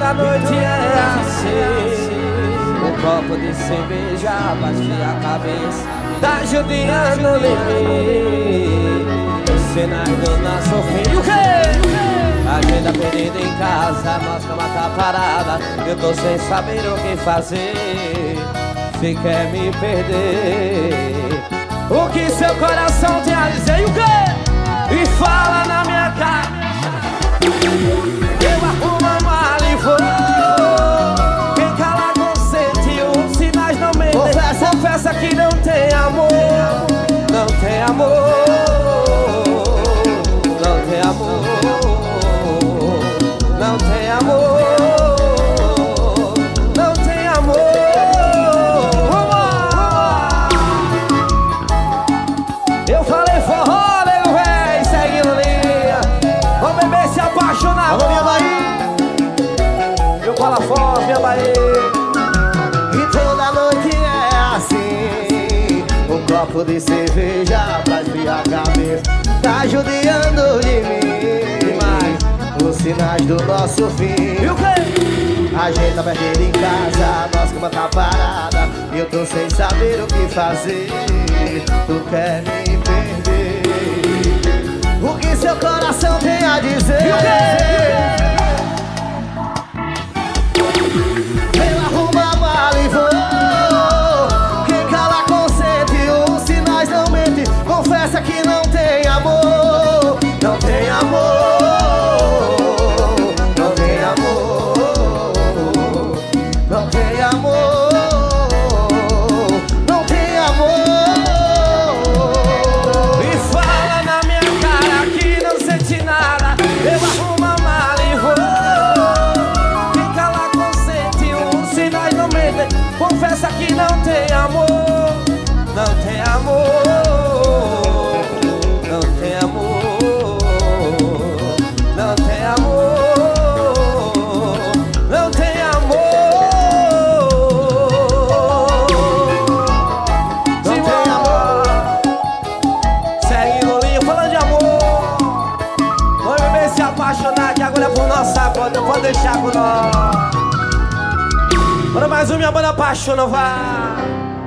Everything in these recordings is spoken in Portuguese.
toda noite é assim. Um copo de cerveja pra esfriar a cabeça, tá judiando de mim. Os sinais do nosso fim. O quê? Agenda perdida em casa, nossa cama tá parada. Eu tô sem saber o que fazer. Se quer me perder, o que seu coração tem a dizer? O quê? E fala na minha cara. Eu arrumo a mala e vou. Quem cala consente, os sinais não mentem. Confessa que não tem amor. Não tem amor. Não tem amor. Não tem amor. Não tem amor. Eu falei forró, nego véi, seguindo linha. Vamos beber, se apaixonar. Alô, minha Bahia. Eu falo forró, minha Bahia. E toda noite é assim. Um copo de cerveja pra esfriar a cabeça, tá judiando de mim. Os sinais do nosso fim. E o quê? A gente tá perdido em casa, nossa cama tá parada. E eu tô sem saber o que fazer. Tu quer me perder, o que seu coração tem a dizer? E o quê? Eu arrumo a mala e vou. Quem cala consente, os sinais não mentem. Confessa que não tem amor. Não tem amor. Confessa que não tem amor. Não tem amor. Não tem amor. Não tem amor. Não tem amor. Não tem amor. Segue no linho falando de amor. Vamos beber, se apaixonar, que agora é por nossa conta. Pode deixar com nós. Bora mais um, minha banda apaixona, vai.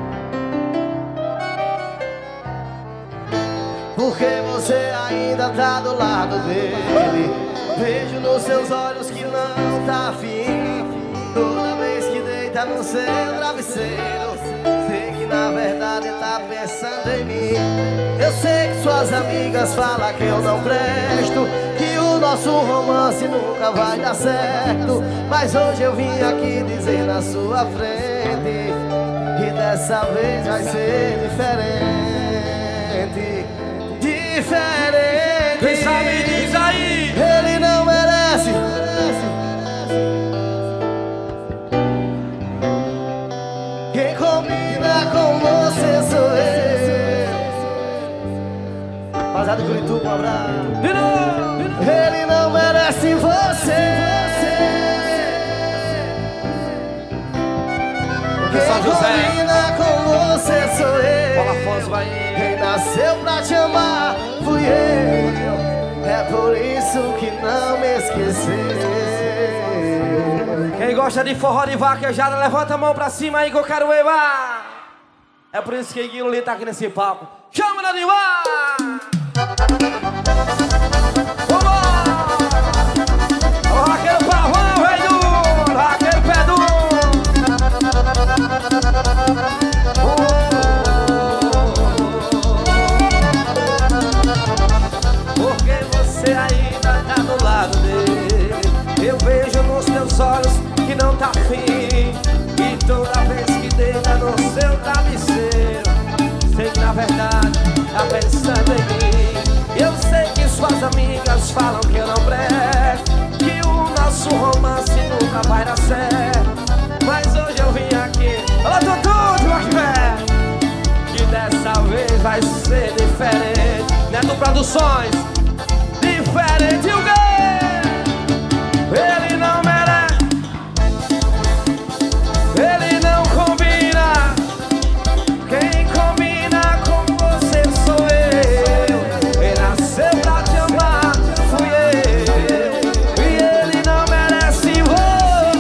Porque você ainda tá do lado dele. Vejo nos seus olhos que não tá afim. Toda vez que deita no seu travesseiro, sei que na verdade tá pensando em mim. Eu sei que suas amigas falam que eu não presto, que o nosso romance nunca vai dar certo. Mas hoje eu vim aqui dizer na sua frente que dessa vez vai ser diferente. Diferente. Quem sabe diz aí. Ele não merece. Quem combina com você sou eu. Rapaziada de Curitiba, um abraço. Ele não merece você. Quem combina com você sou eu. Fala, Afonso, vai. Quem nasceu pra te amar fui eu. É por isso que não me esqueceu. Quem gosta de forró de vaquejada, levanta a mão pra cima aí que eu quero Eva. É por isso que Guilherme Lito tá aqui nesse palco. Chama na Diva! Raquel Pavão, rei do Raquel Pedu. Porque você ainda tá do lado dele. Eu vejo nos teus olhos que não tá afim. E toda vez que deita no seu travesseiro, sei que na verdade tá pensando em mim. Eu sei que suas amigas falam que eu não presto, que o nosso romance nunca vai dar certo. Mas hoje eu vim aqui, fala tudo, Marqué, que dessa vez vai ser diferente. Neto Produções, diferente o quê? Ele não merece, ele não combina. Quem combina com você sou eu. Ele nasceu pra te amar, fui eu. E ele não merece você.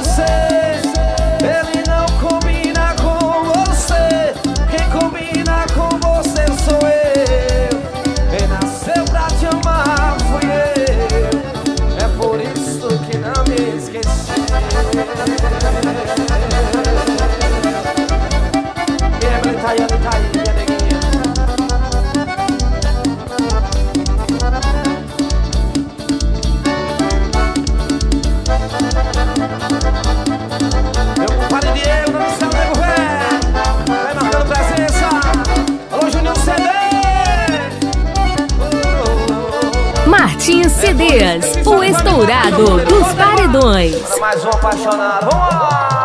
Martins CDs, o estourado dos paredões. Mais um apaixonado, vamos lá!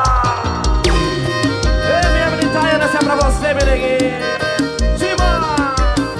Ei, minha militaiana, essa é pra você, meu neguinho. Cima!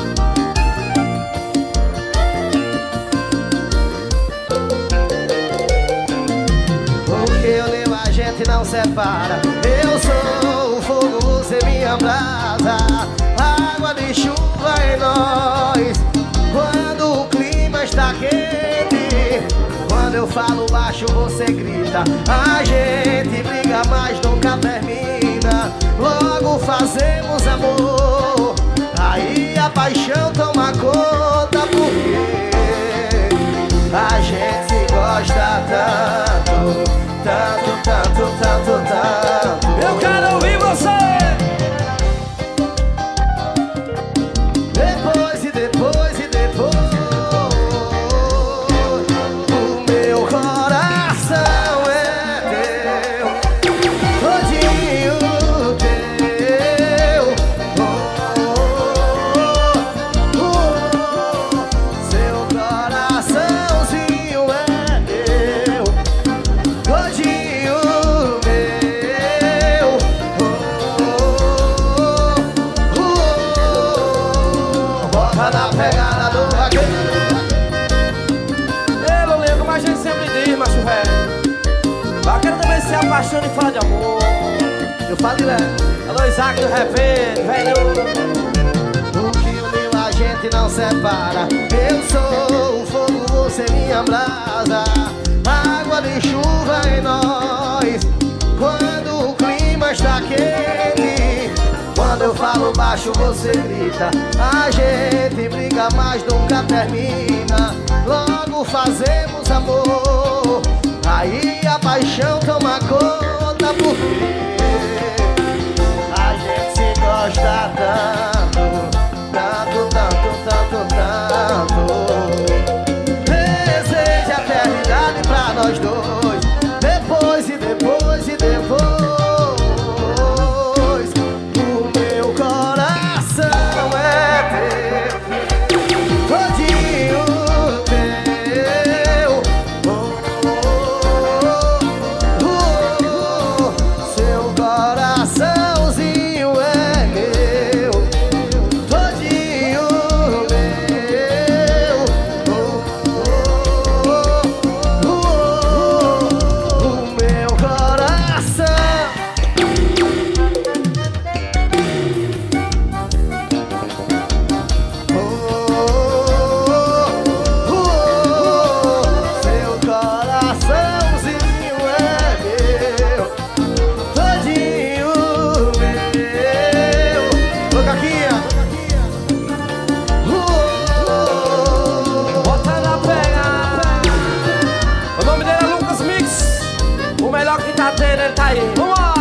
Porque eu levo a gente não separa. Eu sou o fogo, você minha brasa. Água de chuva em nós. Quando o clima está quente, quando eu falo baixo você grita. A gente briga mas nunca termina. Logo fazemos amor, aí a paixão toma conta. Porque a gente se gosta tanto, tanto, tanto, tanto, tanto. Eu quero ouvir você! Depois e depois e depois, o meu coração é teu, todinho teu. Seu coraçãozinho é meu, todinho meu. Bota na pegada do vaqueiro. Ei, Lulinha, como a gente sempre diz, macho velho, vaqueiro também se apaixona e fala de amor. Eu falo direto. Alô, Isaac do repente, velho. O que uniu a gente não separa. Eu sou o fogo, você minha brasa. Água de chuva em nós. Quando o clima está quente, quando eu falo baixo você grita. A gente briga mas nunca termina. Logo fazemos amor, aí a paixão toma conta. Porque a gente se gosta tanto, tanto, tanto, tanto, tanto. Deseja a eternidade pra nós dois. Depois e depois e depois, o meu coração é teu, todinho teu. Seu coraçãozinho é meu, todinho meu. O meu coração. Seu coraçãozinho é meu, todinho meu. Ô, Caquinha. Bota na pega. O nome dele é Lucas Mix. O melhor que tá tendo, ele tá aí. Vamos lá!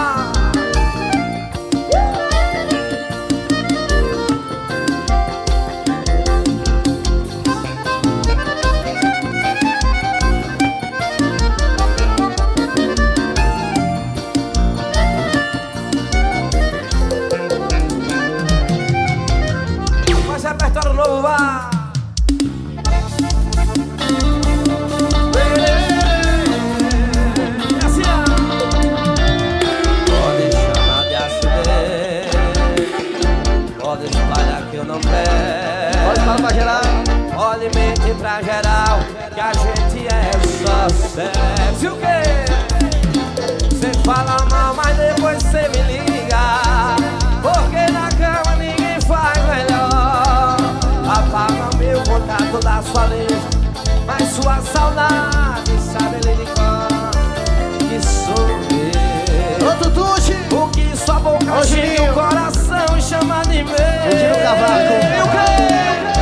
Faz repertório novo, vá! Assim, ó. Pode chamar de acidente, pode espalhar que eu não pego. Pode falar pra geral. Pode mentir pra geral que a gente é só sexo. E o quê? Cê fala mal, mas depois cê me liga. Porque na cama ninguém faz melhor. Apaga meu contato da sua lista, mas sua saudade sabe ele de cor. Que sou eu. Ô, Tutuxi. O que sua boca Ô, chega Juninho. o coração e chama de meu. Juninho Cavaco. E o quê?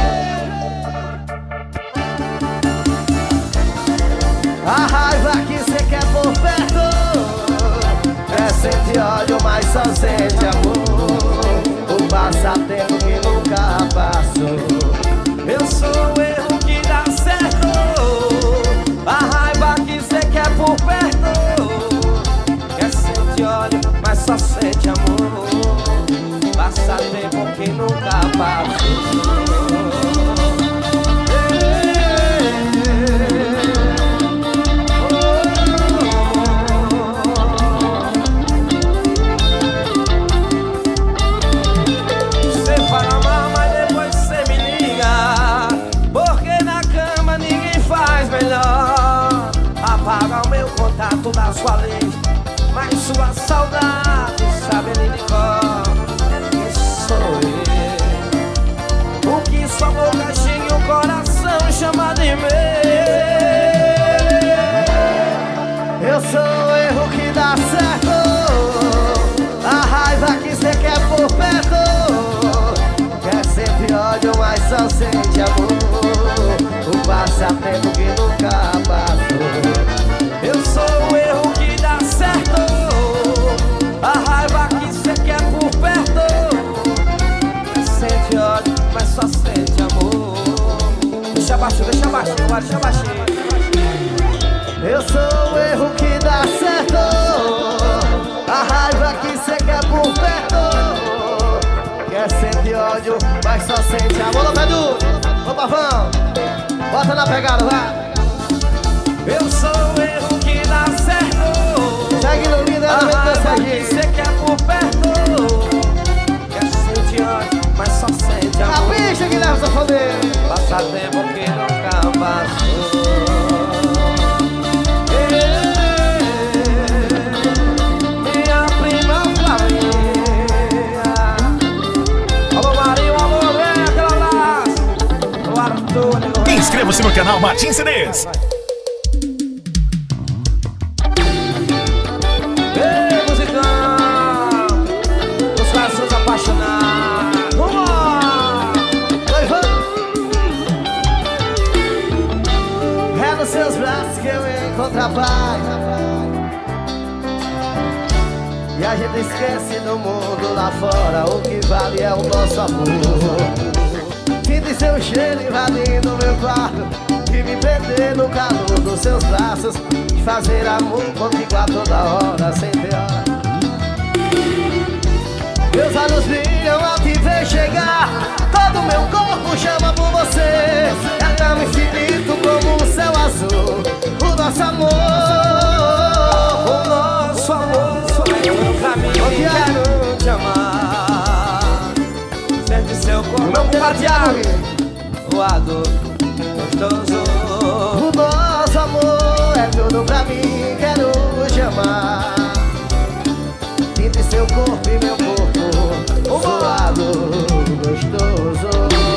A raiva que cê quer por perto é sente ódio, mas só sente amor. O passatempo que nunca passou. Eu sou o erro que dá certo. A raiva que cê quer por perto é sente ódio, mas só sente amor. Passa tempo que nunca passou. toda a sua lei, mas sua saudade sabe nem de cor. Quem sou eu? O que sua boca xinga o coração chama de meu. Eu sou o erro que dá certo, a raiva que cê quer por perto. Quer sempre ódio, mas só sente amor. O passatempo que nunca passou. Eu sou o erro que dá certo, a raiva que cê quer por perto. Quer sente ódio, mas só sente amor. Deixa baixo, deixa baixo, deixa baixinho. Eu sou o erro que dá certo, a raiva que cê quer por perto. Quer sente ódio, mas só sente amor. Ô Pedro, ô Pavão, bota na pegada, vai. Eu sou o erro que dá certo, segue no lindo, a raiva que cê quer por perto. Quer sente ódio, mas só sente amor. A bicha que leva seu poder. Passa tempo que nunca passou. Inscreva-se no canal Martins CDs. Ei, musicão, os corações apaixonados. Vamos lá! É nos seus braços que eu encontro a paz, e a gente esquece do mundo lá fora. O que vale é o nosso amor. Sinto seu cheiro invadindo meu quarto e me prender no calor dos seus braços, e fazer amor contigo a toda hora, sem ter hora. Meus olhos brilham ao te ver chegar, todo meu corpo chama por você. É tão infinito como o céu azul, o nosso amor. O nosso amor é pra mim, quero te amar. Sente seu corpo compartilhado, voado, gostoso. O nosso amor é tudo pra mim, quero te amar. Sinto seu corpo e meu corpo, suado, gostoso.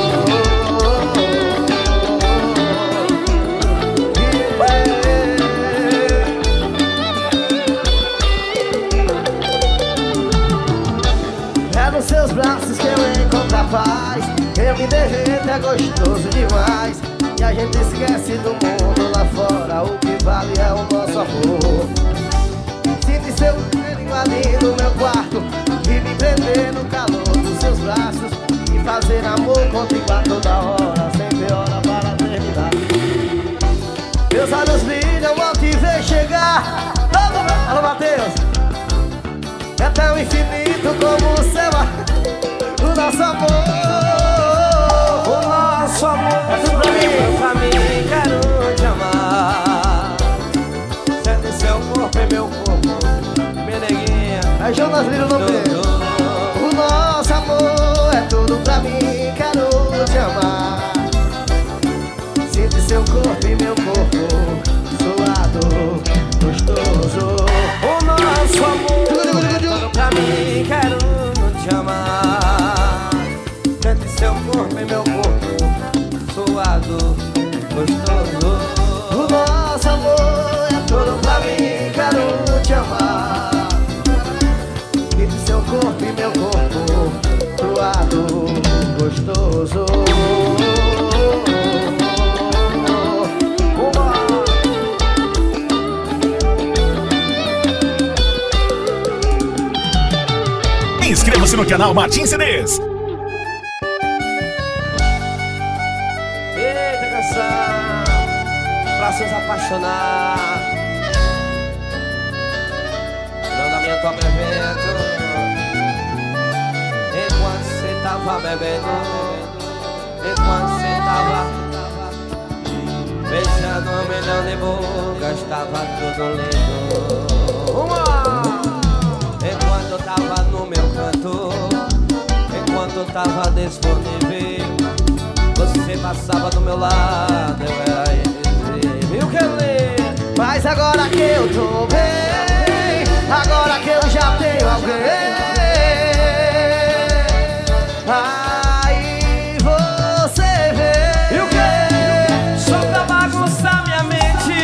É nos seus braços que eu encontro a paz, eu me derreto, é gostoso demais. E a gente esquece do mundo lá fora, o que vale é o nosso amor. Sinto seu cheiro invadindo meu quarto e me prender no calor dos seus braços, e fazer amor contigo a toda hora, sem ter hora para terminar. Meus olhos brilham ao te ver chegar, todo meu... Alô, Matheus! É tão infinito como o céu, o nosso amor. O nosso amor é tudo pra mim, quero te amar. Sente seu corpo e meu corpo, minha neguinha. Aí Jonas Lira no meio. O nosso amor é tudo pra mim, quero te amar. Sinto seu corpo e meu corpo, suado, gostoso. O nosso amor é tudo pra mim, quero te amar. Sente seu corpo e meu corpo, suado, gostoso. O nosso amor é tudo pra mim, quero te amar. Sinto seu corpo e meu corpo, suado, gostoso. Inscreva-se no canal Martins CDs. Eita canção, pra seus apaixonados. Não da minha top evento. Enquanto cê tava bebendo, enquanto cê tava beijando 1 milhão de bocas, tava tudo lindo. Enquanto eu tava no meu canto, enquanto eu tava disponível, você passava do meu lado, eu era invisível. E o que ler? Mas agora que eu tô bem, agora que eu já tenho alguém, aí você vê. E o quê? Só pra bagunçar minha mente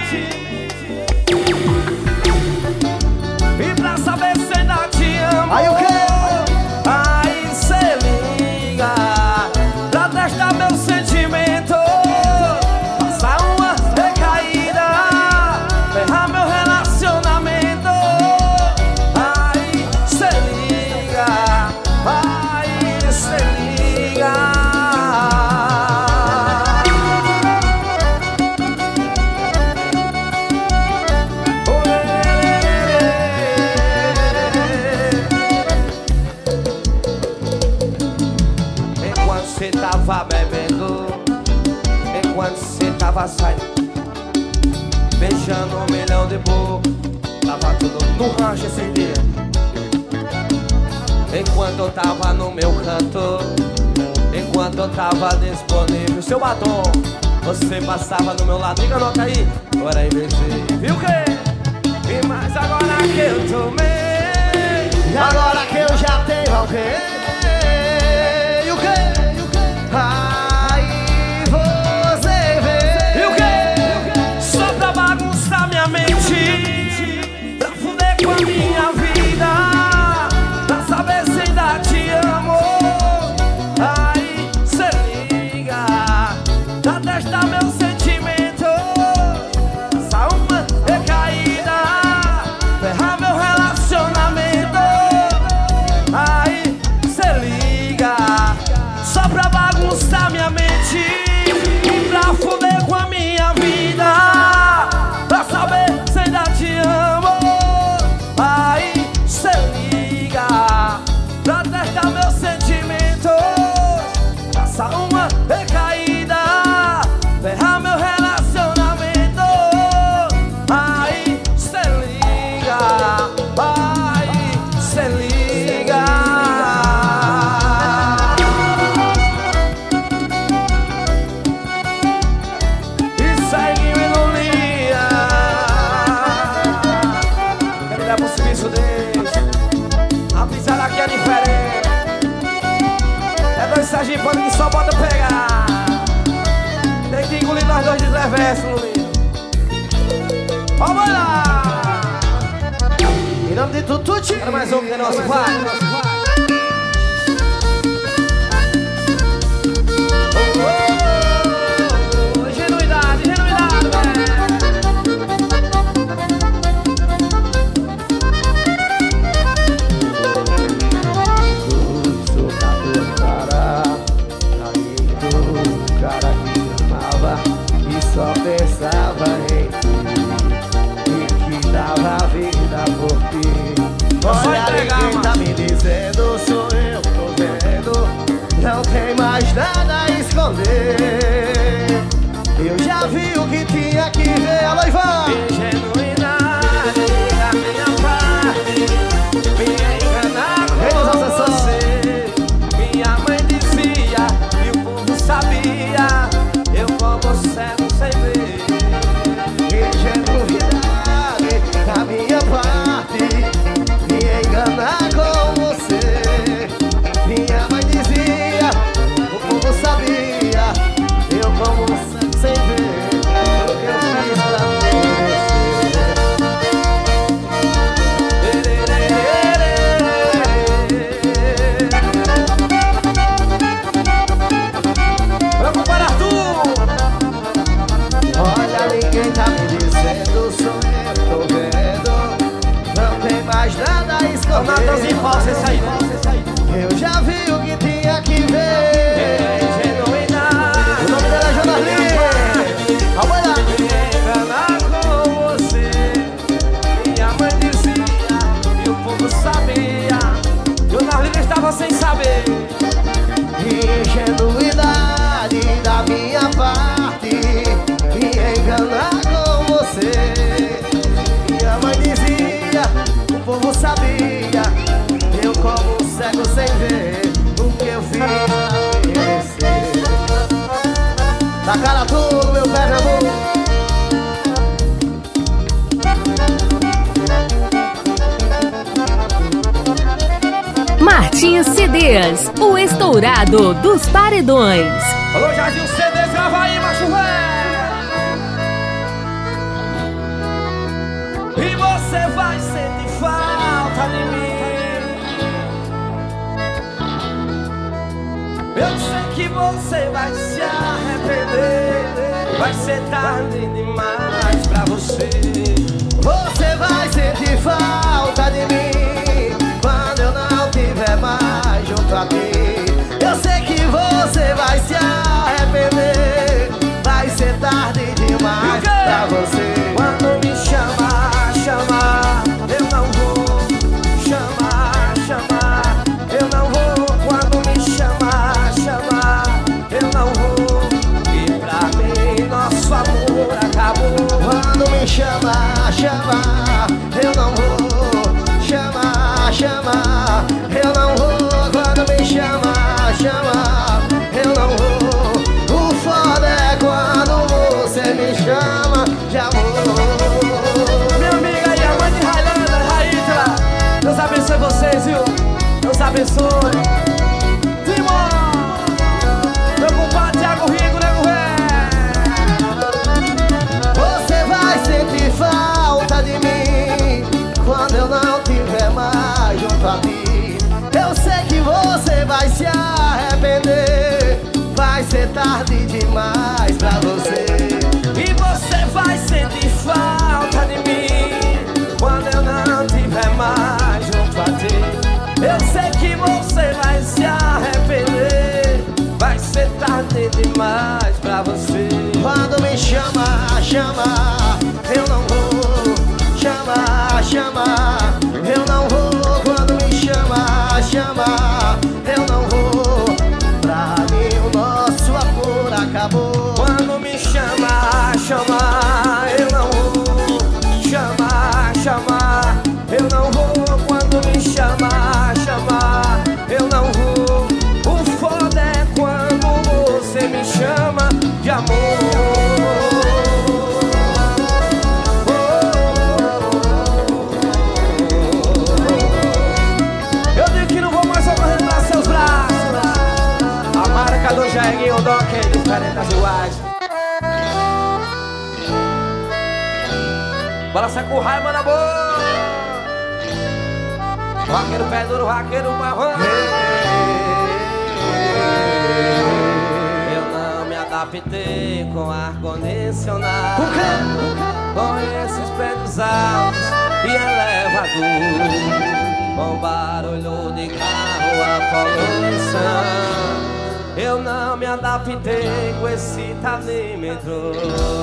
e pra saber se ainda te amo. Aí o quê? Aí cê liga pra testar meu sentimento, passar uma recaída, ferrar meu relacionamento. Aí cê liga, aí cê liga. Enquanto cê tava bebendo, enquanto cê tava saindo, beijando 1 milhão de boca, tava tudo no rancho esse dia. Enquanto eu tava no meu canto, enquanto eu tava disponível, seu batom, você passava no meu lado. Liga a nota aí, agora invisível. Viu o quê? E mais agora que eu tomei, E agora que eu já tenho alguém, e o quê? Aí você vê. e o quê? Só pra bagunçar minha mente, pra fuder com a minha vida, pra saber se ainda te amo. Aí cê liga pra testar meu sentimento, passar uma recaída, ferrar meu relacionamento. Aí cê liga só pra bagunçar minha mente e pra fuder com a minha vida, pra saber se ainda te amo. Aí cê liga pra testar meu sentimento, passar uma recaída, ferrar meu relacionamento. Aí cê liga, aí cê liga. E segue-me no lia. Quero dar pro serviço desse. A pisada aqui é diferente. É dois sergipanos que só bota pegar. Tem que engolir nós dois de reverso, Lulinho. Vamos lá! Em nome de Tututi. Quero mais um que é nosso, vai. Ingenuidade, ingenuidade, Sou cara, amigo, cara que amava e só pensava em ti, e que dava a vida por ti. Só Olha ali entregar, quem tá me dizendo, sou eu, tô vendo, não tem mais nada a esconder. Eu já vi o que tinha que ver, alô Ivan! ingenuidade da minha parte, me enganar Vamos, com Acessão. você. Minha mãe dizia e o povo sabia, eu como cego sem ver. Ingenuidade da minha parte, me enganar com você. Minha mãe dizia, o povo sabia, eu como sem ver o que eu fiz pra você. Vamos para Arthur! Olha, ninguém tá me dizendo, sou eu, tô vendo, não tem mais nada a Vamos lá, Deus em falsa, esse aí, esconder. falsa, esse aí. Eu já vi o que tinha que ver. Ingenuidade. O nome dela é Jonas Lee. Vamos lá. Enganar com você. Minha mãe dizia e o povo sabia, Jonas Lee estava sem saber. Ingenuidade da minha parte, me enganar com você. Minha mãe dizia, o povo sabia, eu como cego sem ver o que eu fiz pra merecer. Da cara tudo, meu Pernambuco. Martins CDs, o estourado dos paredões. Alô, Jardim CDs, grava aí, macho velho. E você vai sentir falta de mim. Eu sei que você vai se arrepender. Vai ser tarde demais pra você. Você vai sentir falta de mim quando eu não tiver mais junto a ti. Eu sei que você vai se arrepender. Vai ser tarde demais pra você. Quando me chamar, chamar, eu não vou. Chamar, chamar, eu não vou. Quando me chamar, chamar, eu não vou. E pra mim nosso amor acabou. Quando me chamar, chamar, eu não vou. Chamar, chamar, eu não vou. Quando me chamar, chamar, eu não vou. O foda é quando você me chama de amor. Minha amiga e a mãe de Railanda, Raítila, Deus abençoe vocês, viu? Deus abençoe. Timor, meu compadre Thiago Rico, nego velho. Você vai sentir falta de mim quando eu não tiver mais junto a ti. Eu sei que você vai se arrepender. Vai ser tarde demais pra você. E você vai sentir falta de mim quando eu não tiver mais junto a ti. Eu sei que você vai se arrepender. Vai ser tarde demais pra você. Quando me chamar, chamar, eu não vou. Chamar, chamar, eu não vou. Quando me chamar, chamar, eu não vou. Pra mim o nosso amor acabou. Quando me chamar, chamar, eu não vou. Chamar, chamar, eu não vou. Quando me chamar, chamar, eu não vou. O foda é quando você me chama de amor. Eu digo que não vou mais socorrer para seus braços. A marca do Jair o Doc é diferentes iguais. Balança com raiva na boca. Vaqueiro pé duro, vaqueiro marrom. Eu não me adaptei com ar-condicionado, com esses prédios altos e elevador, com barulho de carro, a poluição. Eu não me adaptei com esse talímetro.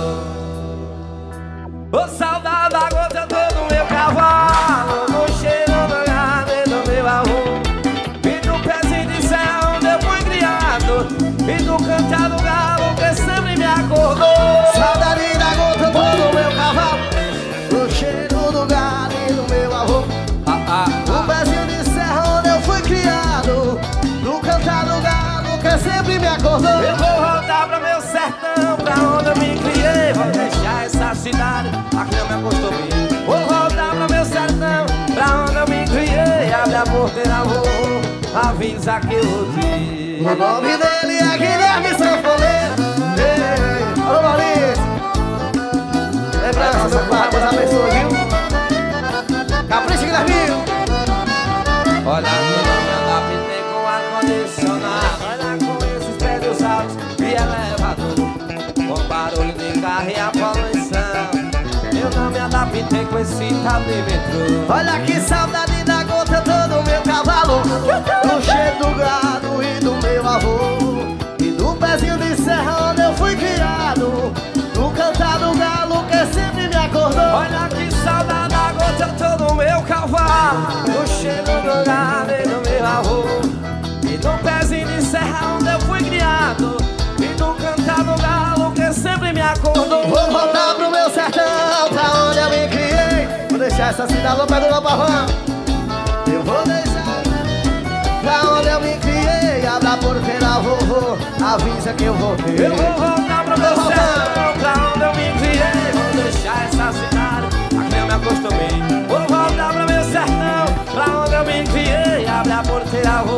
Ô saudade da gota eu tô no meu cavalo, no cheiro do gado e do meu arroz, e do pezinho de serra onde eu fui criado, e do cantar do galo que sempre me acordou. Saudade da gota eu tô no meu cavalo, no cheiro do gado e do meu avô, no pezinho de serra onde eu fui criado, no cantar do galo que sempre me acordou. Eu vou voltar pra meu sertão, pra onde eu me criei. Vou deixar essa cidade, aqui eu me acostumei. Vou voltar pra meu sertão, pra onde eu me criei. Abre a porteira, vou, avisa que eu voltei. O nome dele é Guilherme Sanfoneiro. Alô, Maurício. Lembrança, meu pai, Deus abençoe, viu? Capricha, Guilherme. Olha, eu não me adaptei com ar-condicionado. Olha com esses prédios altos e elevador, com barulho de carro e a poluição. Eu não me adaptei com esse talímetro. Olha que saudade da gota eu tô no meu cavalo, no cheiro do gado e do meu avô, e do pezinho de serra onde eu fui criado, no cantar do galo que sempre me acordou. Olha que saudade da gota eu tô no meu cavalo, no cheiro do gado e do meu avô, e do pezinho de serra onde eu fui criado, e do cantar do galo que sempre me acordou. Vou voltar pro meu sertão, pra onde eu me criei. Vou deixar essa cidade ao pé do Lopavão. Eu vou deixar pra onde eu me criei. Abra a porteira, vovô, avisa que eu voltei. Eu vou voltar pro meu sertão, pra onde eu me criei. Vou deixar essa cidade, aqui eu me acostumei. Vou voltar pro meu sertão, pra onde eu me criei. Abre a porteira, vou,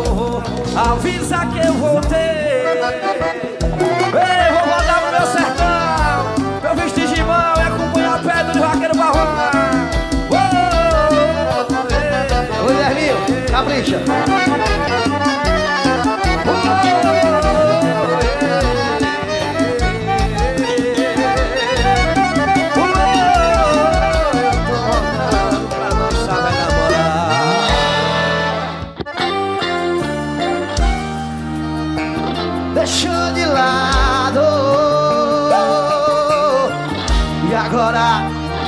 agora.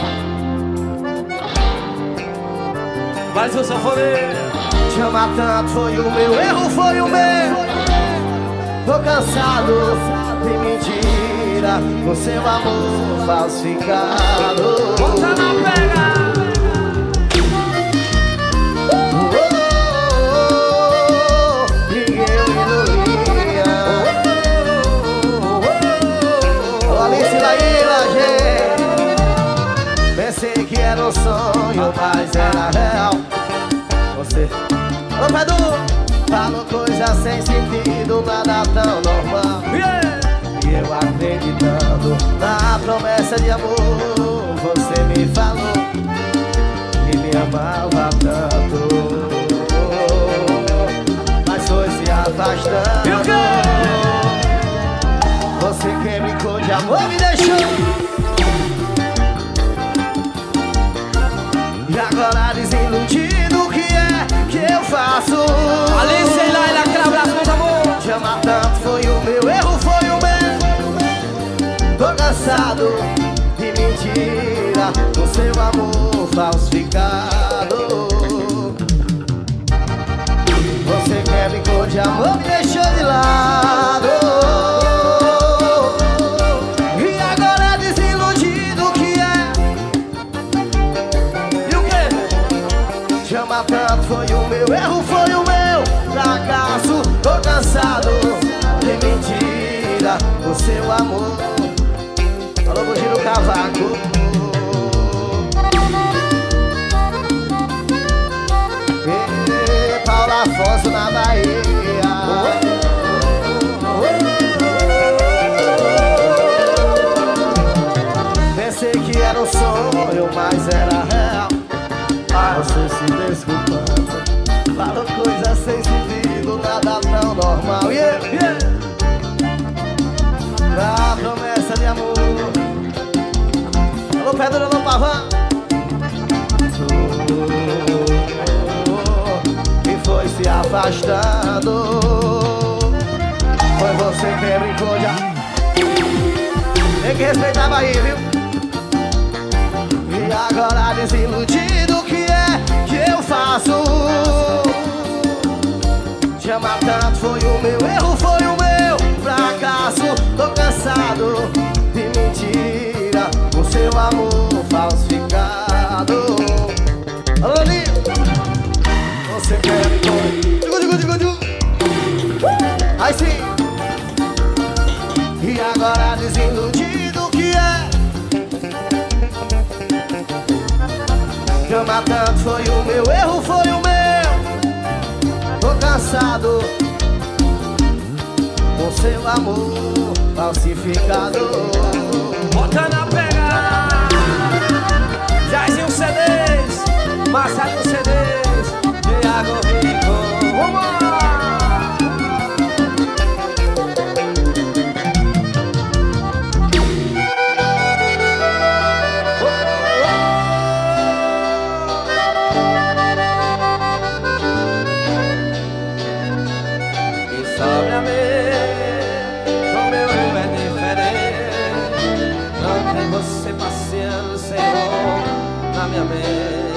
Mas o sanfoneiro Te amar tanto foi o meu erro, foi o meu. Tô cansado de mentira, com seu amor falsificado. bota na pega. Pensei que era um sonho, mas era real. Você, ô Pedro, falou coisa sem sentido, nada tão normal. E eu acreditando na promessa de amor, você me falou que me amava tanto, mas foi se afastando. Você que brincou de amor me deixou. E agora desiludido, o que é que eu faço? Alice e Laila, aquele abraço, meus amor. Te amar tanto foi o meu erro, foi o meu. Tô cansado de mentira, com seu amor falsificado. Você quer brincou de amor, me deixou de lado. Tanto foi o meu erro, foi o meu fracasso. Tô cansado de mentira, o seu amor. Alô, Bugiro Cavaco. Paulo Afonso na Bahia. Pensei que era um sonho, mas era real. Você se desculpando, falou coisa sem sentido, nada tão normal. Na promessa de amor. Alô, Pedro, alô, Pavão. E foi se afastando. Foi você que brincou de amor. Tem que respeitar a Bahia, viu? E agora desiludido, o que é que eu faço? Te amar tanto foi o meu erro, foi o meu fracasso. Tô cansado de mentira, com seu amor falsificado. Alô, Ninho, você quer me comer? Aí sim. E agora desiludido, o que é? Te amar tanto foi o meu erro, foi o meu. Tô cansado com seu amor falsificado. Bota na pega. Jairzinho CDs, Marcelinho CDs, Thiago Rico. Vamos! Você passeando sem roupa na minha mente,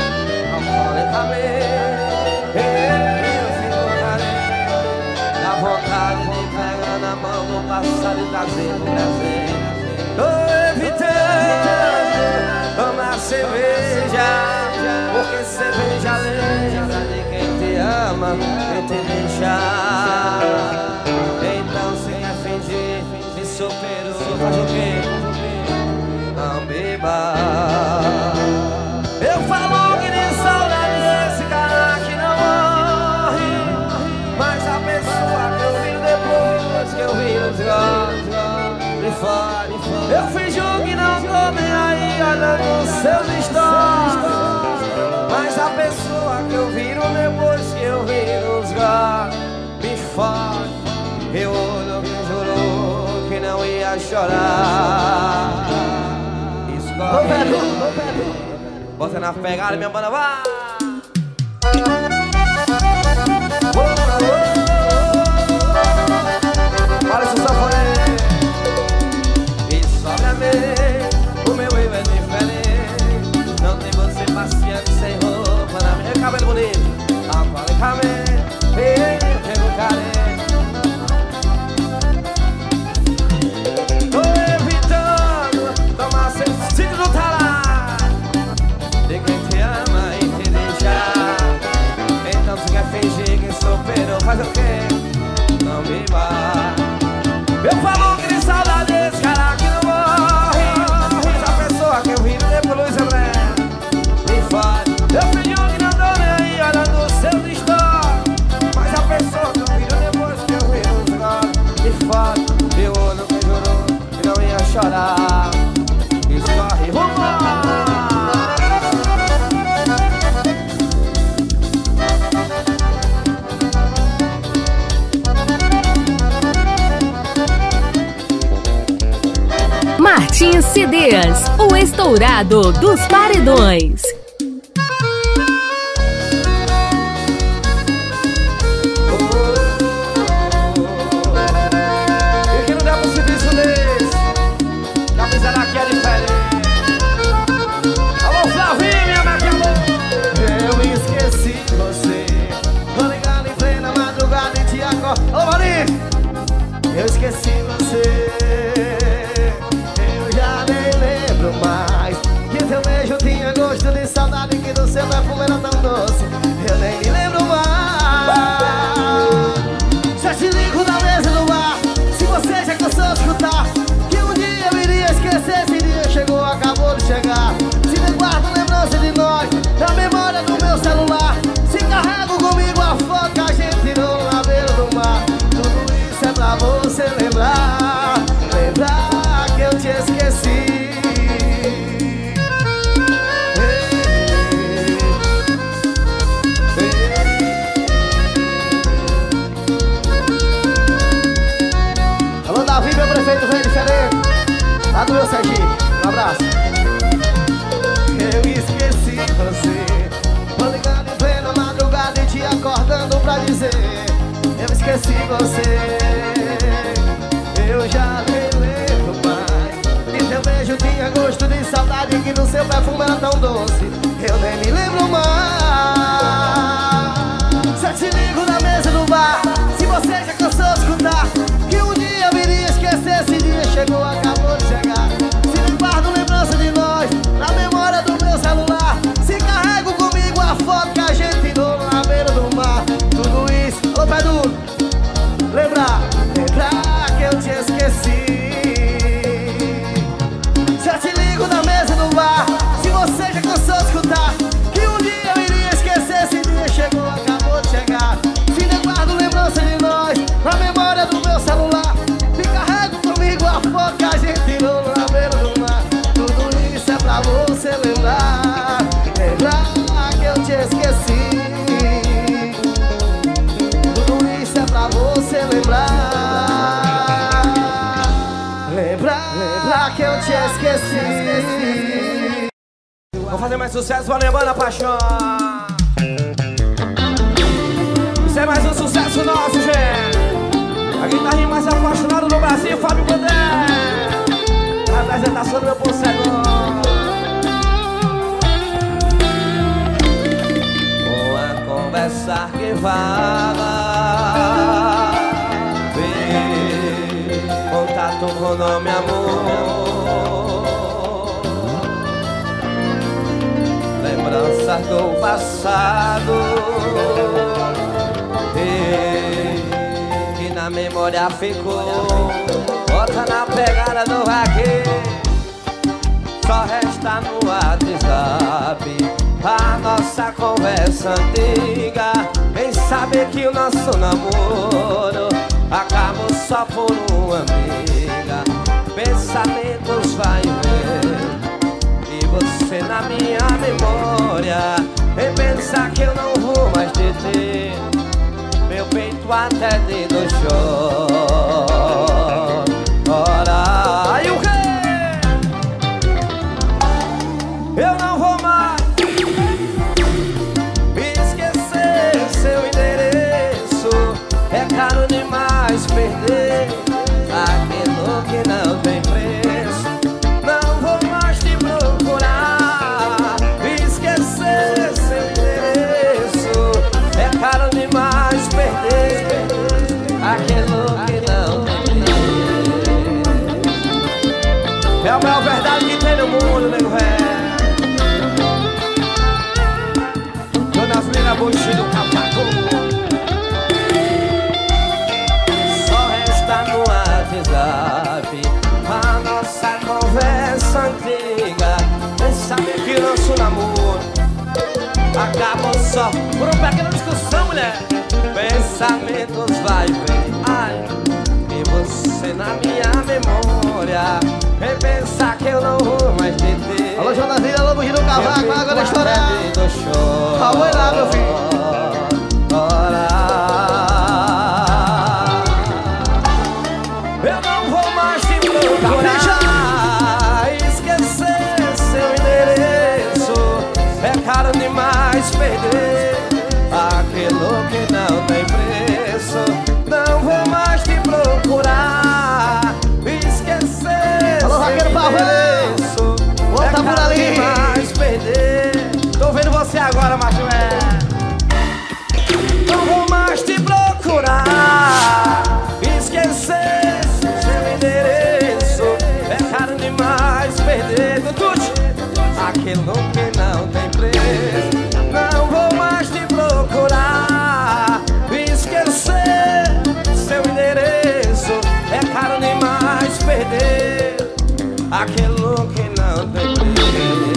eu fico carente, dá vontade de pegar na mão do passado e trazer no presente. Tô evitando tomar cerveja, porque cerveja lembra de quem te ama e te deixar. Então se quer fingir que superou, faz o quê? Não beba. Eu falo que nem saudade desse cara que não morre, mas a pessoa que eu vi depois que eu vi nos olhos de fora. Eu finjo que não tô nem aí olhando os seus stories, mas a pessoa que eu vi depois que eu vi nos olhos me fora. Eu olho que jurou que não ia chorar. Ô Pedro, bota na pegada, minha banda, vai! Olha esse sanfoneiro. E sobra-me o meu olho que jurou que não ia chorar. Escorre, Martins CDs, o estourado dos paredões. E que não dá pro serviço desse, já fizeram aqui a diferença. Alô, Flavinha, maquiador. Eu esqueci você, tô ligando em plena madrugada e te acordo. Alô, Marinho! Eu esqueci você, eu já nem lembro mais. Que teu beijo tinha gosto de saudade, que do seu perfume era tão doce. Eu nem me lembro mais. Já te ligo na mesa do bar, se você já cansou de escutar que um dia eu iria esquecer. Esse dia chegou, acabou de chegar. Se me guardo lembrança de nós na memória do meu celular. Se carrego comigo a foto que a gente tirou na beira do mar. Tudo isso é pra você lembrar, lembrar que eu te esqueci. Alô, Davi, meu prefeito vem diferente, lá do meu Sergipe, um abraço. Eu esqueci você, tô ligando em plena madrugada e te acordando pra dizer: eu esqueci você, eu já nem lembro mais. E teu beijo tinha gosto de saudade, que no seu perfume era tão doce. Eu nem me lembro mais. Já te ligo na mesa do bar, se você já cansou de escutar que um dia eu iria esquecer. Esse dia chegou, acabou de chegar. Se me guardo lembrança de nós na memória do meu celular. Se carrego comigo a foto que a gente tirou na beira do mar. Tudo isso, alô, pé duro, lembrar, lembrar que eu te esqueci. Já te ligo na mesa do bar, se você já cansou de escutar que um dia eu iria esquecer. Esse dia chegou, acabou de chegar. Se me guardo lembrança de nós na memória do meu celular. Se carrego comigo a foto que a gente tirou na beira do mar. Tudo isso é pra você lembrar, lembrar que eu te esqueci. Tudo isso é pra você lembrar, lembrar, lembrar que eu te esqueci. Vou fazer mais sucesso pra lembrar a paixão. Isso é mais um sucesso nosso, gente. A guitarrinha mais apaixonada do Brasil, Fábio Bandé. A apresentação do meu possegão. Uma conversa que vaga, contato com nome amor, lembranças do passado, que na memória ficou. Bota na pegada do vaqueiro, só resta no WhatsApp a nossa conversa antiga. Vem saber que o nosso namoro acabou só por uma amiga. Pensamentos vai e vem, e você na minha memória. Vem pensar que eu não vou mais te ter, meu peito até de do choro. Ora, aí o quê? Eu não vou mais esquecer seu endereço. É caro demais perder aquilo que não tem preço. Não vou mais te procurar, esquecer seu endereço. É caro demais perder aquilo que não tem preço. É a maior verdade que tem no mundo, nego velho. Dona Flina Buxi do Capacu. Só resta no WhatsApp a nossa conversa antiga. Vem saber que o nosso namoro acabou só por uma pequena discussão, mulher. Pensamentos vai e vem, ai, e você você na minha memória. Vem pensar que eu não vou mais te ter. Alô, Jonazinho, alô, Bugi do Cavaco, água da história. Vai lá, meu filho. Eu não vou mais te procurar. Esquecer seu endereço é caro demais perder aquilo que não tem preço. Não vou mais te procurar. Esquecer alô, seu endereço é caro demais perder. Tô vendo você agora, macho, Não vou mais te procurar. Esquecer seu endereço é caro demais perder. Tutute, aquilo que não tem preço. Não vou mais te procurar. Esquecer seu endereço é caro demais perder aquilo que não tem preço.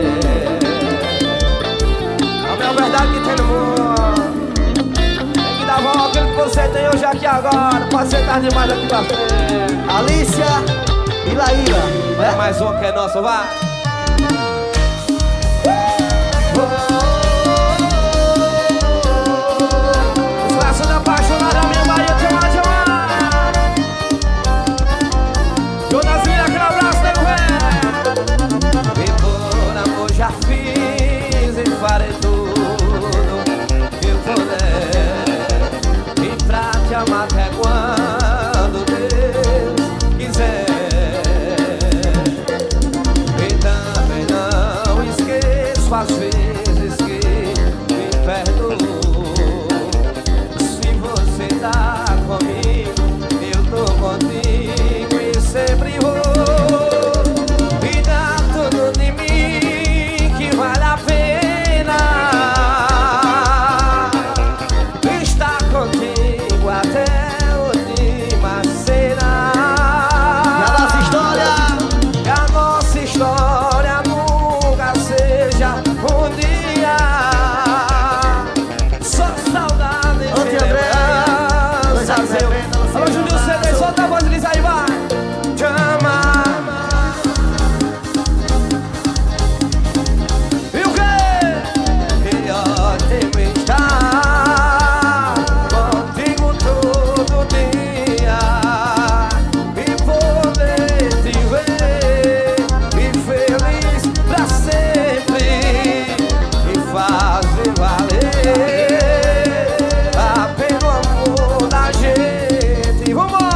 A minha verdade que tem no mundo tem que dar volta aquilo que você tem hoje aqui agora. Pode ser tarde demais aqui pra frente. Alicia e Laíra. É mais um que é nosso, vai. Os braços da apaixonada, minha Bahia, te amar, te amar. Jonazinho, aquele abraço, nego velho. E por amor já fiz e farei tudo que eu puder. E pra te amar até quando Deus quiser. E também não esqueço as vezes que me perdoou. Se você tá comigo, eu tô contigo e sempre vou. E dá tudo de mim que vale a pena estar contigo até a última cena. E a nossa história. Que a nossa história nunca seja um dia só saudade e Ô, tia André, dois anos lembranças. revenda, você Alô, Juninho não CD, sabe. solta a voz deles aí, vai. Te amar. E o quê? Que ótimo estar contigo todo dia e poder te ver e feliz pra sempre e fazer valer a pena o amor da gente. Vambora!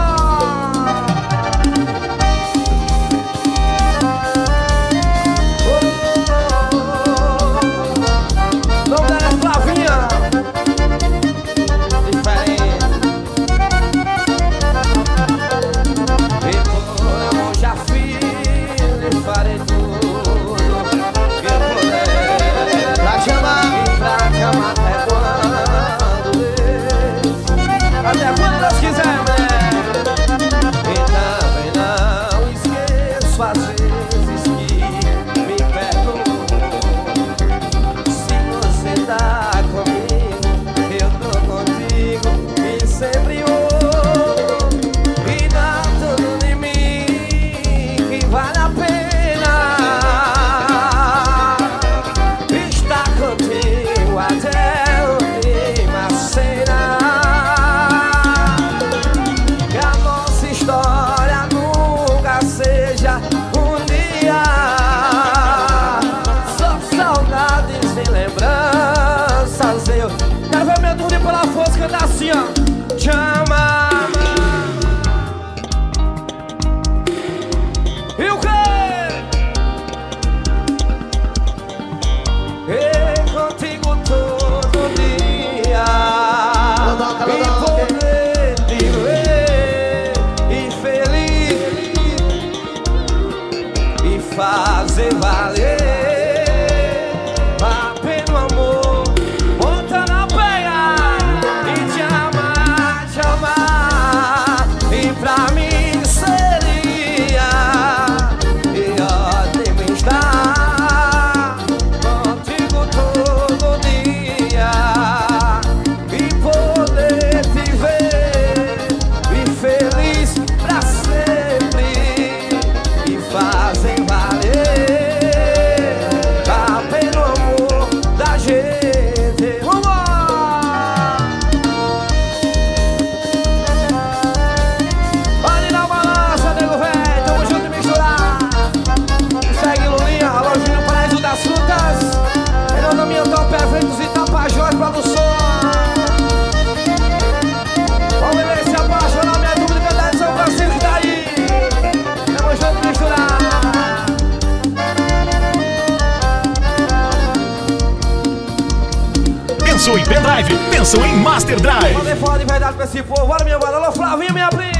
Vamos dar as Flavinha. Diferente. E por amor já fiz e farei tudo que eu puder. Pra te amar. E pra te amar até quando Deus, até quando Deus quiser, né? E também não esqueço as vezes que me perdoou. Se você tá comigo, eu tô contigo e sempre vou. E dá tudo de mim que vale a pena estar contigo até a última cena. Que a nossa história nunca seja um dia só saudades e lembranças. Eu quero ver meu turno pela força cantar assim, ó. Te amar. E o quê? E contigo todo dia Lodoca, e lodoca. poder te ver e feliz e fazer valer a pena o amor. Bota na pega e te amar e pra mim seria e ótimo estar contigo todo dia e poder te ver e feliz pra sempre Pensou em pendrive? Pensou em Master Drive. Mandei fora de verdade pra esse povo. Bora, minha banda. Alô, Flavinha, minha prima.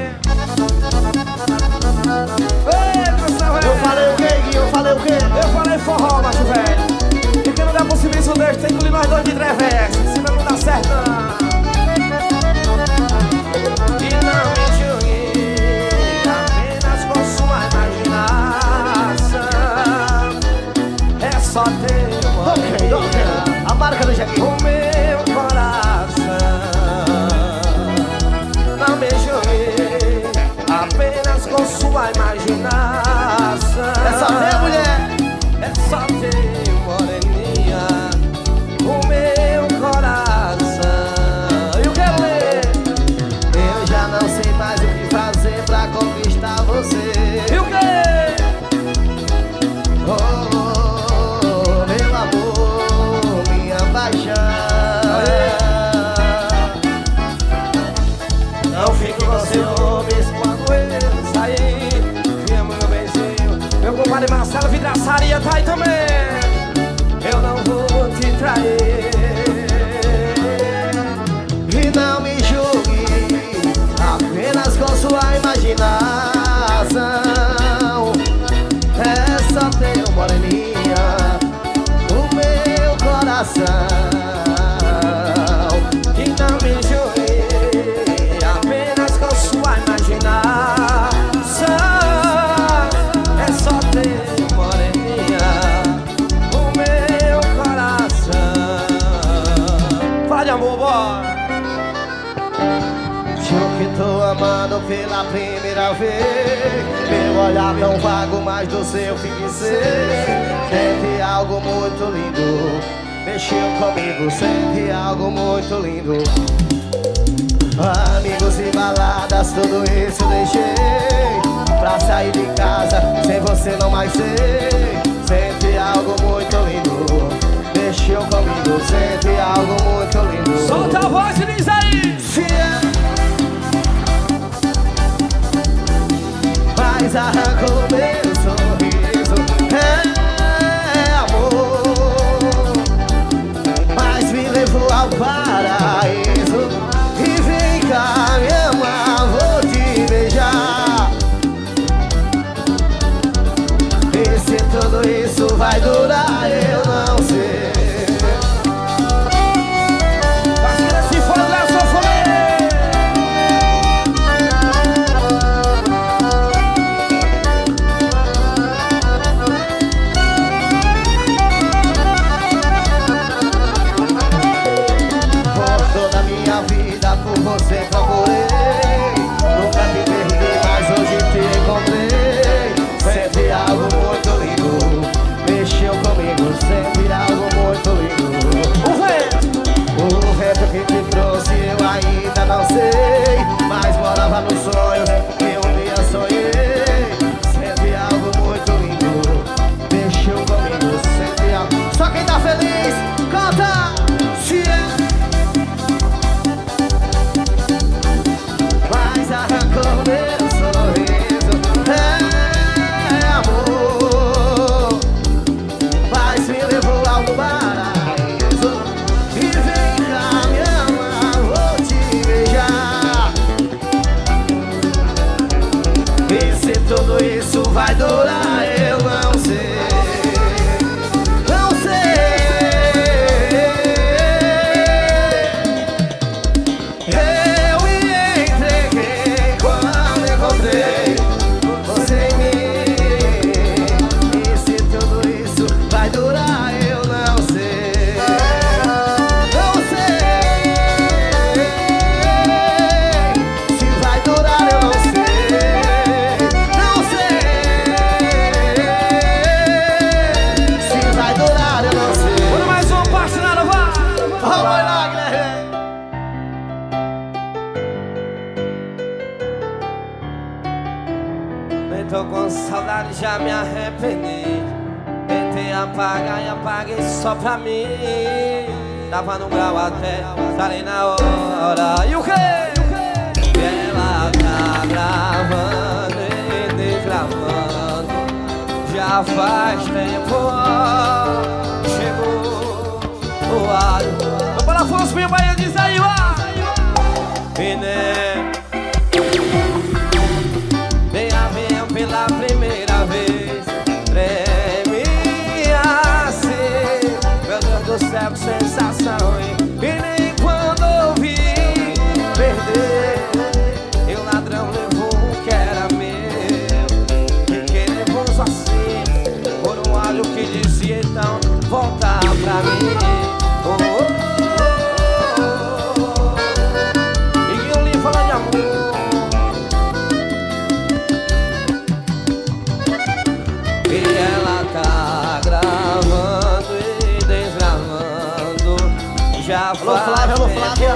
Eu falei o quê, Gui? Eu falei o quê? Eu falei forró, macho velho. E que não der pro serviço desse, tem que engolir nós dois de trevex. Senão não dá certo, não. E não me julgue apenas com sua imaginação. É só ter uma Ok. A marca do Jaquim. o meu coração. Não me julgue apenas com sua imaginação. É só ter, mulher. É só ter, moreninha, o meu coração. Eu quero ler. Eu já não sei mais o que fazer pra conquistar você. E o quê? Oh, meu amor, minha paixão. Não fique com ciúmes quando eu sair. Viemos no benzinho. Meu compadre Marcelo Vidraçaria tá aí também. Eu não vou te trair. E não me julgue apenas com sua imaginação. É só ter, moreninha, o meu coração. E não me julgue apenas com sua imaginação. É só ter, moreninha, o meu coração. Fala de amor, bora. Juro que tô amando pela primeira vez. Meu olhar tão vago, mas do seu fixei. Sente algo muito lindo. Mexeu comigo, sente algo muito lindo. Amigos e baladas, tudo isso deixei pra sair de casa, sem você não mais sei. Sente algo muito lindo. Mexeu comigo, sente algo muito lindo. Solta a voz e diz aí. Se é, mas arrancou meu sorriso. É amor, mas me levou ao paraíso. E vem cá me amar, vou te beijar. E se tudo isso vai durar, eu não sei. Se for Léo, só foi. Por toda a minha vida por você procurei. Nunca te perdi, mas hoje te encontrei. Sente algo muito lindo. Mexeu comigo, sente algo muito lindo. O vento que te trouxe eu ainda não sei, mas morava no sonho que um dia sonhei. Sente algo muito lindo. Mexeu comigo, sente algo. Só quem tá feliz, canta! Se é, mas arrancou meu sorriso. É amor, mas me levou ao paraíso. E vem cá me amar, vou te beijar. E se tudo isso vai durar, eu não sei. Não sei. Eu me entreguei quando encontrei você em mim. E se tudo isso vai durar, eu não sei. Não sei. Se vai durar, eu não sei. Não sei. Se vai durar, eu não sei. Bora mais uma parte, nada, vai. Vamos lá, Guilherme. Nem tô com saudade, já me arrependi. Tentei apagar e apaguei só pra mim. Tava no grau até, estarei na hora. E o quê? Ela tá gravando e desgravando. Já faz tempo. Chegou o ar. Alô, minha Bahia, diz aí, ó. Venha pela primeira vez. Treme assim. Meu Deus do céu, que sensação, hein? E nem quando ouvi perder, e o ladrão levou o que era meu. Fiquei nervoso assim, por um olho que dizia então volta pra mim. E eu lhe falo de amor. E ela tá gravando e desgravando. Já Alô, Flávia, alô, Flávia.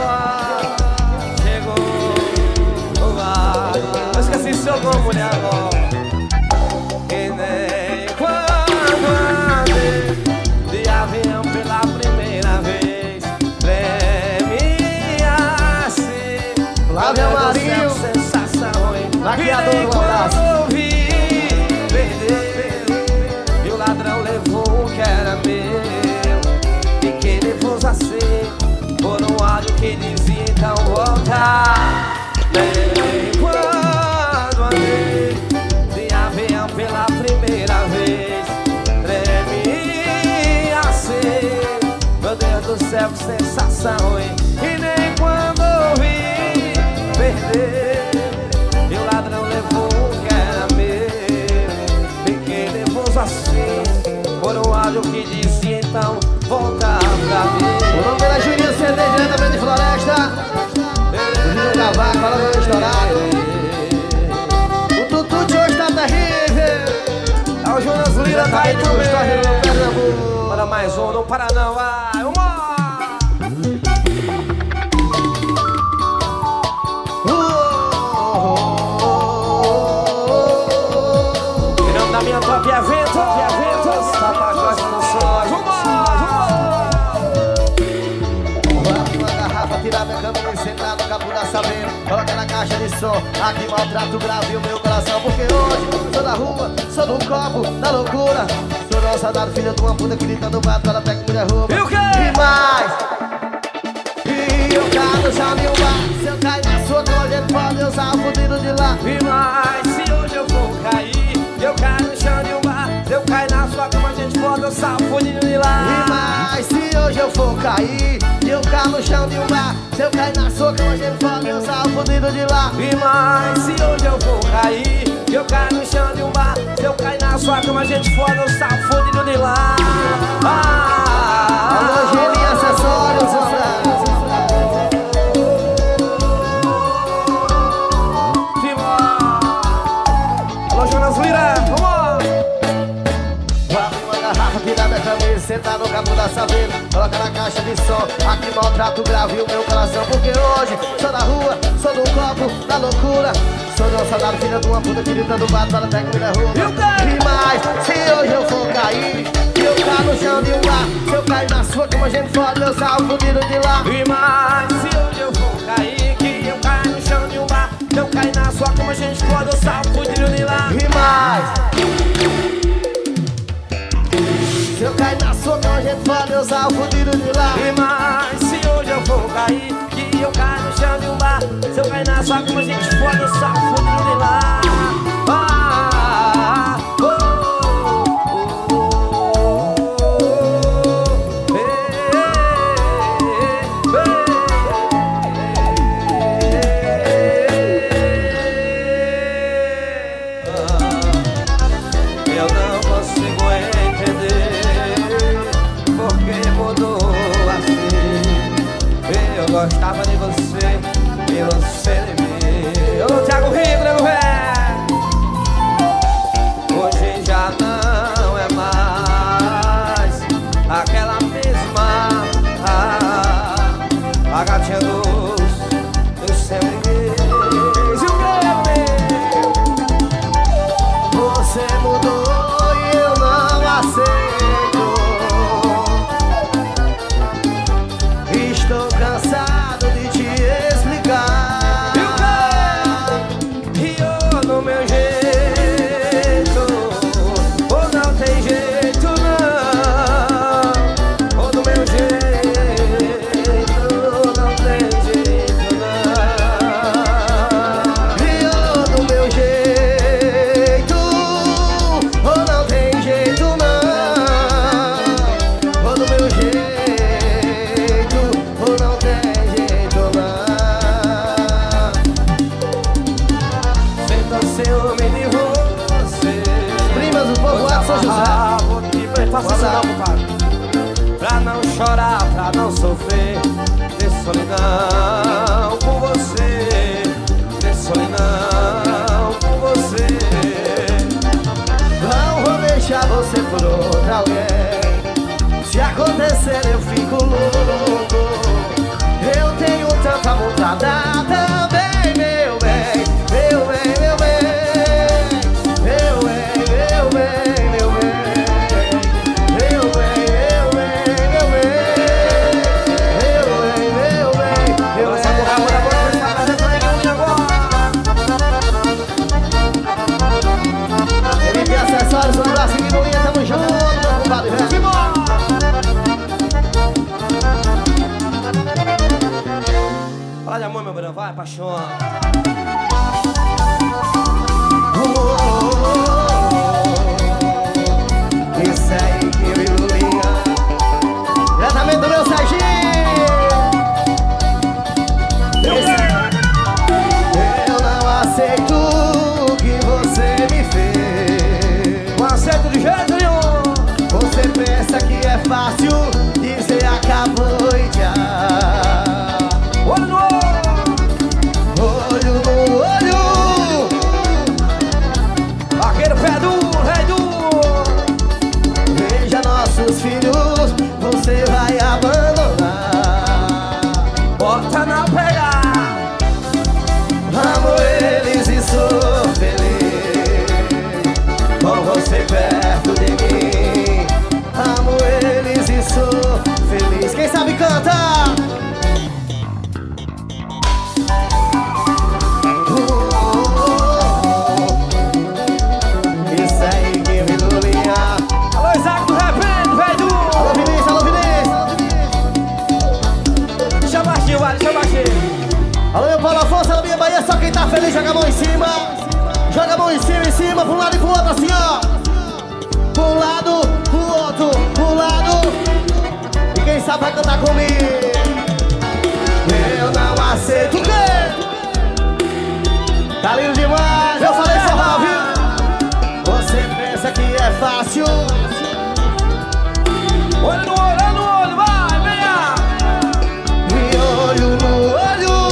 Chegou o ar. Eu esqueci seu nome, mulher, agora. E nem quando andei de avião pela primeira vez, treme assim. Flávia Marinho, sensação, hein? maquiador E nem do abraço. quando ouvi perder, e o ladrão levou o que era meu. Fiquei nervoso assim, por um áudio que dizia então volta. Nem quando andei de avião pela primeira vez, tremi assim. Meu Deus do céu, que sensação, hein? E nem quando ouvi perder, e o ladrão levou o que era meu. Fiquei nervoso assim, por um áudio que dizia então volta pra mim. O nome dela é Juninho CD, diretamente de Floresta. O Juninho Cavaco, fala meu estourado. O Tutu de hoje tá terrível. É o Jonas Lira, tá aí também. Pernambuco. Para mais um, não para não, vai, uma. Em nome da minha top eventos, Tapajós no Sonhos, Uma garrafa, tirar minha câmera e sentar no capo da saber. Coloca na caixa de som, aqui maltrato grave o meu coração. Porque hoje sou da rua, sou do copo, da loucura. Sou não saudade, filha de uma puta que grita no mato, ela pega e me derruba. E o quê? E mais, e eu caio já me bar. Se eu cair na sua cama, a gente pode usar o fudido de lá. E mais, se hoje eu for cair, eu caio no chão de um bar. Se eu cair na sua cama, a gente pode dançar o fudido de lá. E mais, se hoje eu for cair e eu cair no chão de um bar. Se eu cair na sua cama, a gente pode usar o fudido de lá. E mais, se hoje eu for cair, eu caio no chão de um bar. Se eu cair na sua cama, a gente pode dançar o fudido de lá. Alô, Gelinha, acessórios, Alô, Jonas Lira, vamos! abre uma garrafa, tira minha camisa, senta no cabo da saveira. Coloca na caixa de som, aqui maltrato grave o meu coração. Porque hoje sou da rua, sou do copo, da loucura. Sou de um soldado, filha de uma puta que grita no mato, ela pega e me derruba. E mais, se hoje eu for cair e eu cair no chão de um bar. Se eu cair na sua cama, a gente pode dançar o fudido de lá. E mais, se hoje eu for cair, que eu caio no chão de um bar. Se eu cair na sua cama, a gente pode dançar o fudido de lá. E mais, se eu cair na sua cama, a gente pode usar o fudido de lá. E mais, se hoje eu for cair, que eu caio no chão de um bar. Se eu cair na sua cama, a gente pode dançar o fudido de lá. Eu não consigo entender porque mudou assim. Eu gostava de você e você de mim. Ô, Thiago Rico, nego velho. Hoje já não é mais aquela mesma a gatinha eu sempre quis. E o meu? Você mudou e eu não aceito. Estou cansado de te explicar. E vou te faça isso não, compadre. Pra não chorar, pra não sofrer, ter solidão com você, ter solidão com você. Não vou deixar você por outra alguém. Se acontecer eu fico louco. Eu tenho tanto amor pra dar também, meu bem, meu bem, meu bem, meu bem, meu bem, meu bem, meu bem, meu bem, meu bem, meu bem, meu bem. Essa porra agora vai apresentar aí agora. MP Acessórios, um abraço aqui no linha, tamo junto, meu compadre, velho. Fala de amor, meu brão, vai, paixão. Isso aí, querido linha. Diretamente do meu Serginho. Eu não aceito o que você me fez. Não aceito de jeito nenhum. Você pensa que é fácil dizer acabou e já. Olho no olho. Olho no olho. Vaqueiro pé duro, rei duro. Veja nossos filhos, você vai abandonar. Bota na pegada. Amo eles e sou feliz com você perto de mim. Amo eles e sou feliz. Quem sabe canta! Isso aí, querido linha. Alô, Isaac do Repente, rei duro. Alô, Vinícius, alô, Vinícius. Deixa baixinho, vai, deixa baixinho. Alô, meu Paulo Afonso, alô, minha Bahia. Só quem tá feliz joga a mão em cima. Joga a mão em cima, pra um lado e pro outro, assim, ó. Pra um lado, pro outro, pro lado. E quem sabe vai cantar comigo. Eu não aceito o quê? Tá lindo demais, eu falei forró, viu? Você pensa que é fácil? Olho no olho, vai, venha. E olho no olho.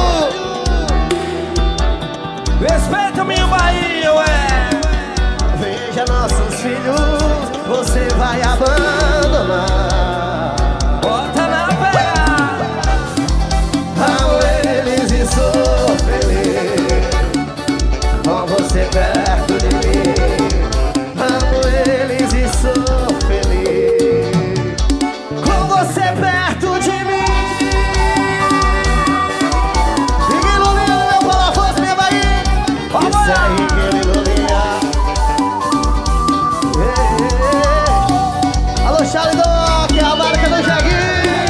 Respeita minha Bahia, ué. Veja nossos filhos, você vai abandonar. Bota na pegada. Amo eles e sou feliz com você perto de mim. Amo eles e sou feliz com você perto de mim. Querido Linha, meu Paulo Afonso, minha Bahia. Isso aí, querido Linha. Alô, Charlie Doc, a marca do Jaguinho.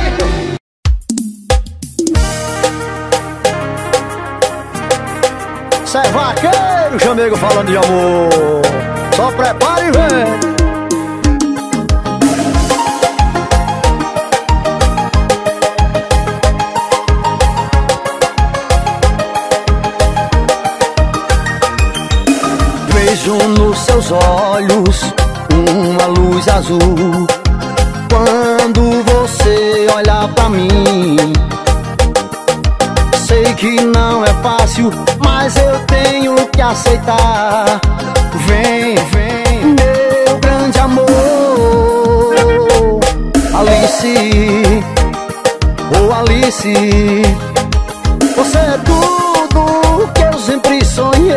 Cê é vaqueiro, chamego falando de amor. Só prepare e vem. Vejo nos seus olhos uma luz azul. Quando você olha pra mim, sei que não é fácil, mas eu tenho que aceitar. Vem, vem, meu grande amor. Alice, oh Alice, você é tudo que eu sempre sonhei.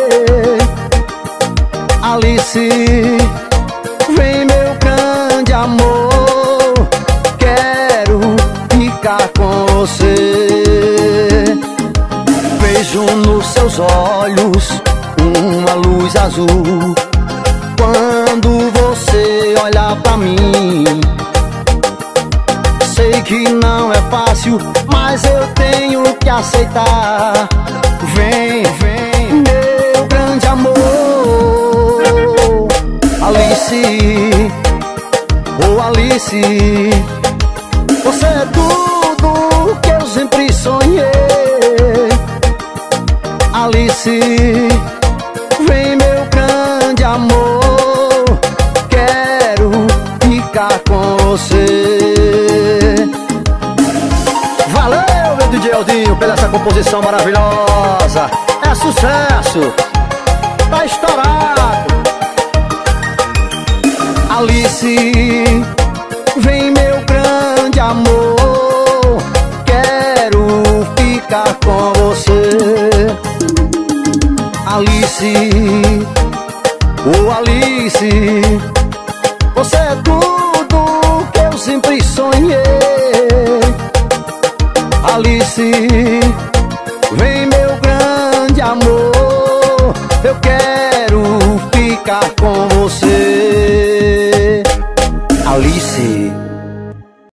Alice, vem meu grande amor, quero ficar com você. Vejo nos seus olhos uma luz azul. Quando você olha pra mim, sei que não é fácil, mas eu tenho que aceitar. Vem, vem, meu grande amor. Alice, oh Alice, você é tudo que eu sempre sonhei. Alice, vem meu grande amor, quero você. Valeu, meu DJ Aldinho, pela essa composição maravilhosa. É sucesso, tá estourado. Alice, vem meu grande amor, quero ficar com você. Alice, oh Alice, você é tudo que eu sempre sonhei. Alice, vem meu grande amor, eu quero ficar com você.